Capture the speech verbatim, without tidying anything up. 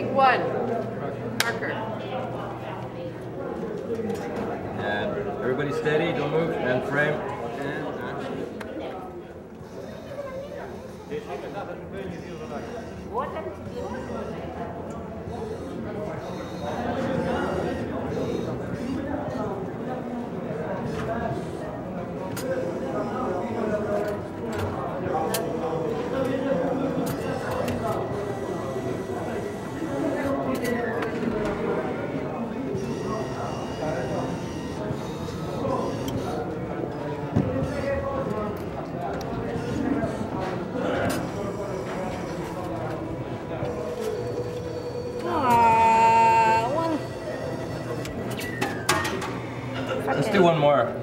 Take one. Marker. And everybody steady, don't move, and frame. And Ah, one. let's do one more.